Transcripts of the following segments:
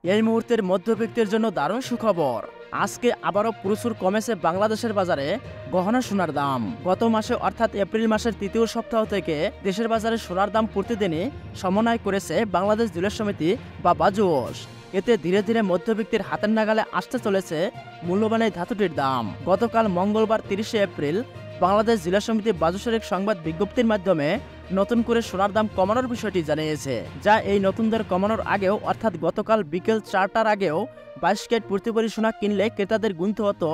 এই মুহূর্তের মধ্যবিত্তের জন্য দারুণ সুখবর। আজকে আবারও প্রচুর কমেছে বাংলাদেশের বাজারে গহনা সোনার দাম। গত মাসে অর্থাৎ এপ্রিল মাসের তৃতীয় সপ্তাহ থেকে দেশের বাজারে সোনার দাম প্রতিদিনই সমন্বয় করেছে বাংলাদেশ জুয়েলার্স সমিতি বা বাজুস। এতে ধীরে ধীরে মধ্যবিত্তের হাতের নাগালে আসতে চলেছে মূল্যবান এই ধাতুটির দাম। গতকাল মঙ্গলবার 30শে এপ্রিল বাংলাদেশ জুয়েলার্স সমিতি বাজুসের এক সংবাদ বিজ্ঞপ্তির মাধ্যমে নতুন করে সোনার দাম কমানোর বিষয়টি জানিয়েছে, যা এই নতুন দর কমানোর আগেও অর্থাৎ গতকাল বিকেল 4টার আগেও 22 ক্যারেট প্রতি ভরি সোনা কিনলে ক্রেতাদের গুনতে হতো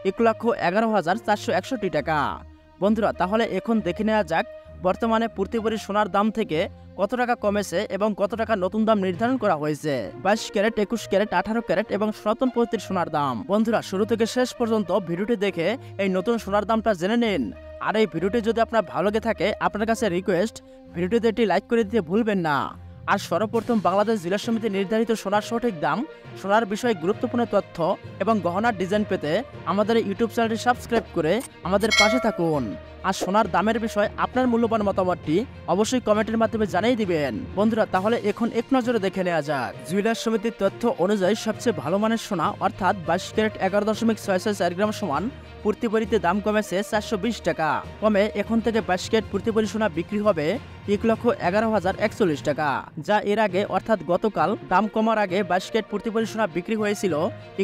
1,11,461 টাকা। বন্ধুরা, তাহলে এখন দেখে নেওয়া যাক বর্তমানে প্রতি ভরি সোনার দাম থেকে কত টাকা কমেছে এবং কত টাকা নতুন দাম নির্ধারণ করা হয়েছে। 22 ক্যারেট, 21 ক্যারেট, 18 ক্যারেট এবং সনাতন পদ্ধতির সোনার দাম। বন্ধুরা, শুরু থেকে শেষ পর্যন্ত ভিডিওটি দেখে এই নতুন সোনার দামটা জেনে নিন। আর এই ভিডিওটি যদি আপনার ভালো লেগে থাকে, আপনার কাছে রিকোয়েস্ট, ভিডিওটিতে একটি লাইক করে দিতে ভুলবেন না। আর সর্বপ্রথম বাংলাদেশ জুয়েলার্স সমিতি নির্ধারিত সোনার সঠিক দাম, সোনার বিষয়ে গুরুত্বপূর্ণ তথ্য এবং গহনার ডিজাইন পেতে আমাদের ইউটিউব চ্যানেলটি সাবস্ক্রাইব করে আমাদের পাশে থাকুন। আর সোনার দামের বিষয়ে আপনার মূল্যবান মতামতটি অবশ্যই কমেন্টের মাধ্যমে জানিয়ে দিবেন। বন্ধুরা, তাহলে এখন এক নজরে দেখে নেওয়া যাক। জুয়েলার্স সমিতির তথ্য অনুযায়ী সবচেয়ে ভালো মানের সোনা অর্থাৎ 22 ক্যারেট 11.664 গ্রাম সমান প্রতি ভরিতে দাম কমেছে 420 টাকা। কমে এখন থেকে 22 ক্যারেট প্রতি ভরি সোনা বিক্রি হবে 1,11,041 টাকা, যা এর আগে অর্থাৎ গতকাল দাম কমার আগে 22 ক্যারেট প্রতি ভরি সোনা বিক্রি হয়েছিল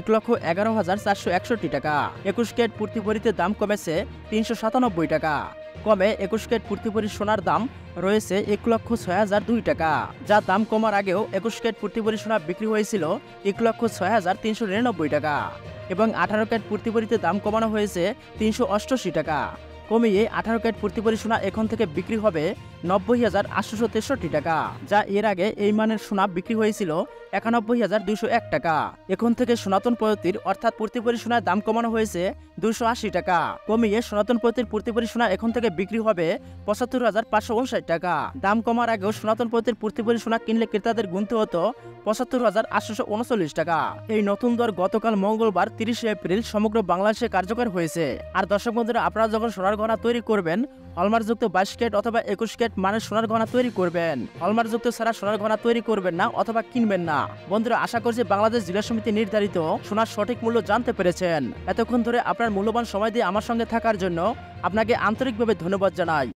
1,11,461 টাকা। 21 ক্যারেট প্রতি ভরিতে দাম কমেছে 397 টাকা। কমে 21 ক্যারেট প্রতি ভরি সোনার দাম রয়েছে 1,06,002 টাকা, যা দাম কমার আগেও 21 ক্যারেট প্রতি ভরি সোনা বিক্রি হয়েছিল 1,06,399 টাকা। এবং 18 ক্যারেট প্রতি ভরিতে দাম কমানো হয়েছে 388 টাকা। কমিয়ে 18 ক্যারেট প্রতি ভরি সোনা এখন থেকে বিক্রি হবে 90,863 টাকা, যা এর আগে এই মানের সোনা বিক্রি হয়েছিল 91,201 টাকা। এখন থেকে সনাতন পদ্ধতির অর্থাৎ প্রতি ভরি সোনার দাম কমানো হয়েছে 280 টাকা। কমিয়ে সনাতন পদ্ধতির প্রতি ভরি সোনা এখন থেকে বিক্রি হবে 75,559 টাকা। দাম কমার আগেও সনাতন পদ্ধতির প্রতি ভরি সোনা কিনলে ক্রেতাদের গুনতে হতো 75,839 টাকা। এই নতুন দর গতকাল মঙ্গলবার 30শে এপ্রিল সমগ্র বাংলাদেশে কার্যকর হয়েছে। আর দর্শক বন্ধুরা, আপনারা যখন সোনার গহনা তৈরি করবেন, হলমার্কযুক্ত 22 ক্যারেট অথবা 21 ক্যারেট মানের সোনার গহনা তৈরি করবেন। হলমার্কযুক্ত ছাড়া সোনার গহনা তৈরি করবেন না অথবা কিনবেন না। বন্ধুরা, আশা করছি বাংলাদেশ জুয়েলার্স সমিতি নির্ধারিত সোনার সঠিক মূল্য জানতে পেরেছেন। এতক্ষণ ধরে আপনার মূল্যবান সময় দিয়ে আমার সঙ্গে থাকার জন্য আপনাকে আন্তরিকভাবে ধন্যবাদ জানাই।